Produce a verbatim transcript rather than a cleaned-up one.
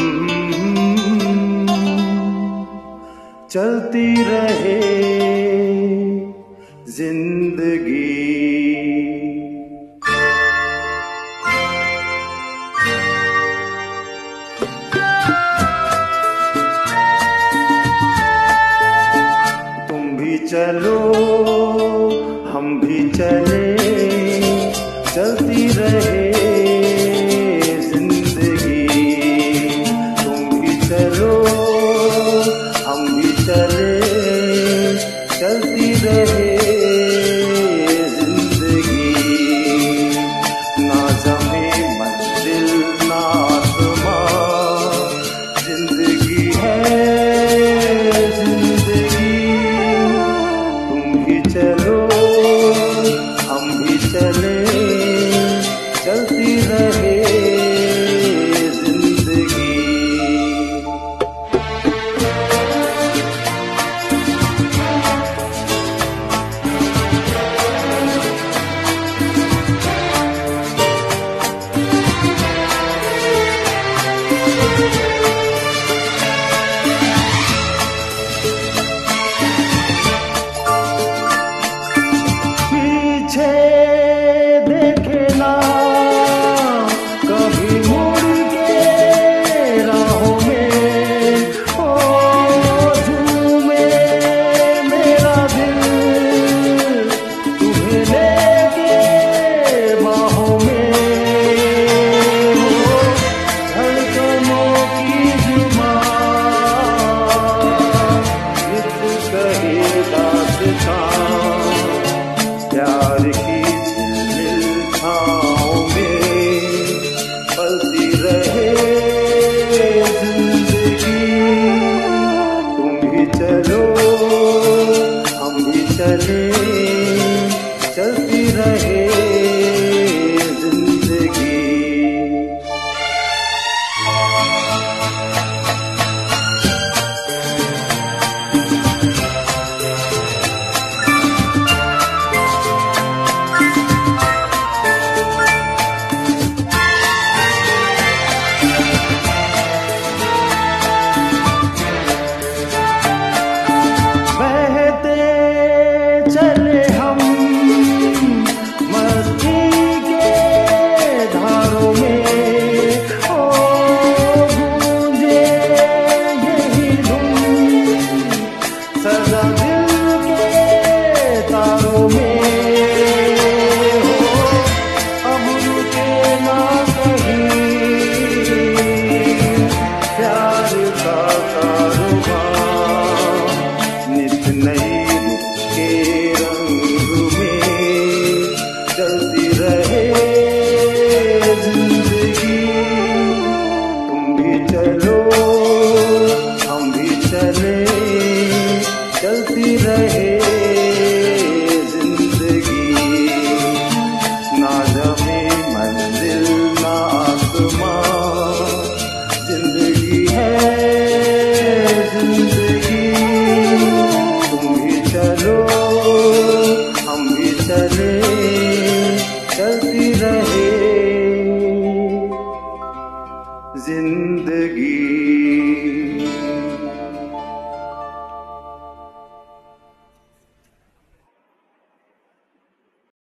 चलती रहे जिंदगी। तुम भी चलो हम भी चले, चलती रहे जिंदगी। तुम भी चलो हम भी चले, चलती रहे जिंदगी। ना जमे मंजिल ना आसमां, जिंदगी है जिंदगी। तुम भी चलो हम भी चले, चलती रहे जिंदगी। पीछे देखे ना कभी मुड़ के राहों में, ओ झूमे मेरा दिल तुम्हें लेके बाहों में। हो धड़कनों की जुबान नित कहे दास्तां, प्यार की झिलमिल छाँव में पलती रहे जिंदगी। तुम भी चलो हम भी चले, चलती रहे जिंदगी। चले हम मस्ती के धारों में, ओ गूंजे यही धुन सदा दिल के तारों में। हो अब रुके ना कहीं प्यार का कारोबार, नित नई के रंग में चलती रहे जिंदगी। तुम भी चलो हम भी चले, चलती रहे जिंदगी। ना जमे मंजिल ना आसमां, जिंदगी है जिंदगी। तुम भी चलो हम भी चले, चलती रहे जिंदगी।